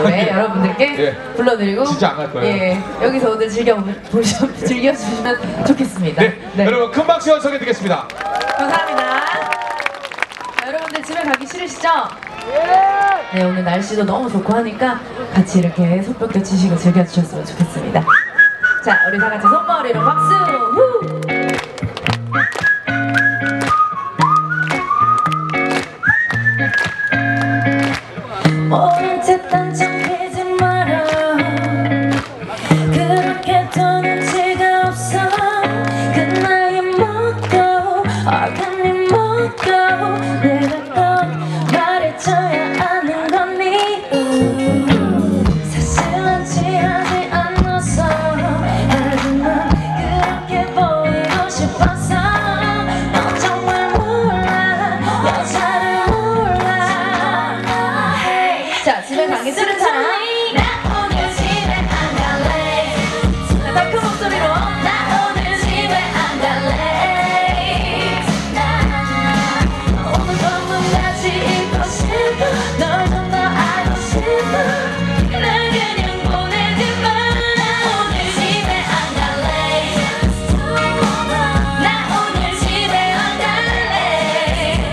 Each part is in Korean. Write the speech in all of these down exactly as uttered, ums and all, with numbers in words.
노래 여러분들께 예. 불러드리고 진짜 안 갈 거예요. 예, 여기서 오늘 즐겨 보셔 즐겨주시면 좋겠습니다. 네. 네. 여러분 큰 박수 연속해 드리겠습니다. 감사합니다. 자, 여러분들 집에 가기 싫으시죠? 네, 오늘 날씨도 너무 좋고 하니까 같이 이렇게 손뼉도 치시고 즐겨주셨으면 좋겠습니다. 자, 우리 다 같이 손머리로 박수! 후! 모른 척 단정해지 마라. 그렇게 더 눈치가 없어. 그 나이 먹고 얼굴이 먹고 내가 꼭 말해줘야 아는 거니. 사실은 취하지 않았어. 하지만 그렇게 보이고 싶어서. 너 정말 몰라 여자를 몰라. 자, 집에 가기 싫은 사람. 나 오늘 집에 안 갈래. 자, 더 큰 목소리로. 나 오늘 집에 안 갈래. 나 오늘 밤은 같이 있고 싶어. 널 좀 더 알고 싶어. 날 그냥 보내지 마. 나 오늘 집에 안 갈래. 나 오늘 집에 안 갈래.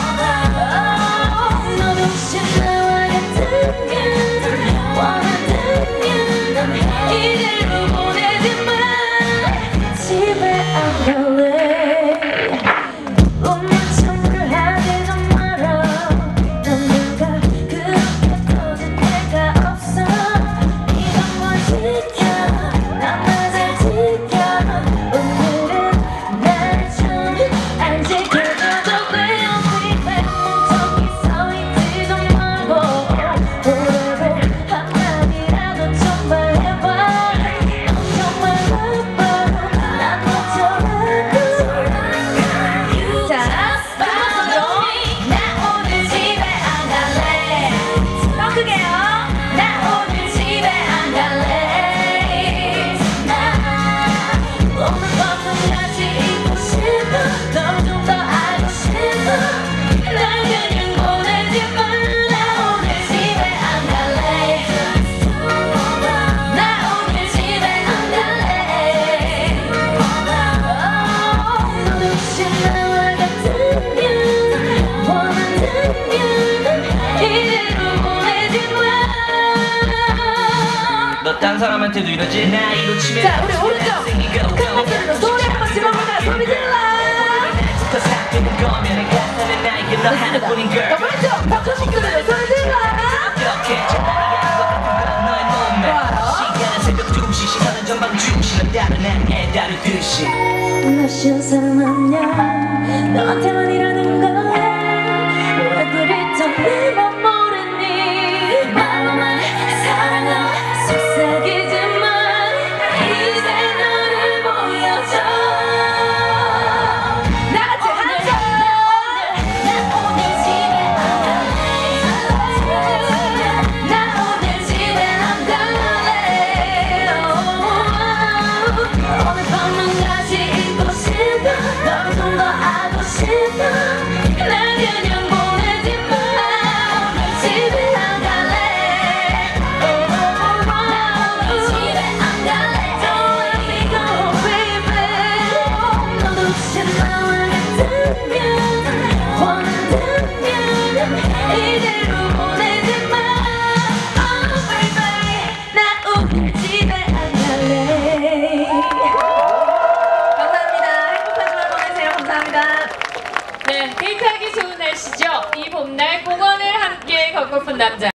너도 혹시 나와 같으면 원한다면 이대로 보내지 마. 집에 안 갈래. 운명 참고하지 좀 마라. 넌 내가 그렇게 터질 때가 없어. 이런 걸 지켜. 난 날 잘 지켜. 오늘은 날 좀 안 지켜줘도 돼요. 집에 멍청이 서 있지도 말고 오래도 한마디라도 좀 말해봐. 넌 정말 바빠. 난 너처럼. 자, 나 오늘 집에 안 갈래. 더 크게요. 나 오늘 집에 안 갈래. 나 오늘 밤은 같이 있고 싶어. 널 좀 더 알고 싶어. 날 그냥 보내지 마. 나 오늘 집에 안 갈래. 나 오늘 집에 안 갈래. 너도 혹시 나와 같으면 원한다면 이대로 보내지 마. 너 딴 사람한테도 이러지? 나이로 치면 자, 우리 오른쪽. 큰 목소리로 노래 한번 질러볼까요? 소리 질러! 더 사귀는 거면 내가 사는 나에게 너 하나뿐인 자, girl. 왼쪽. 더 큰 목소리로 소리 질러! 이렇게 장난이 아닌 것 같은 건 너의 몸매. 좋아요. 시간은 새벽 두 시 시간은 전방주시는 다른 애 다르듯이. 나 쉬운 사람 아냐. 너한테만 이러는 거야. 왜 그리 또내맘 모르니. 말로만 사랑아 속삭이지만 이제 너를 보여줘. 나같이 한 손! 나 오늘 집에 안 갈래. 나 오늘 집에 안 갈래. 오늘 밤은 같이 있고 싶어. 널 좀 더 알고 싶어. 날 그냥 보내지 마. 오늘 집에 안 갈래. 나 오늘 집에 안 갈래. Don't let me go, baby. 너도 혹시 나와 같으면 원한다면 이대로 보내지 마. Oh baby. 나 오늘 집에 안 갈래. 감사합니다. 행복한 주말 보내세요. 감사합니다. 네, 데이트하기 좋은 날씨죠. 이 봄날 공원을 함께 걷고픈 남자.